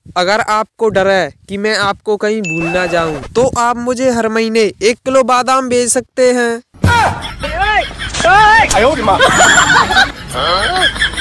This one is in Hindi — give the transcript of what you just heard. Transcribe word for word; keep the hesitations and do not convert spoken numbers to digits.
अगर आपको डर है कि मैं आपको कहीं भूल ना जाऊं, तो आप मुझे हर महीने एक किलो बादाम भेज सकते हैं।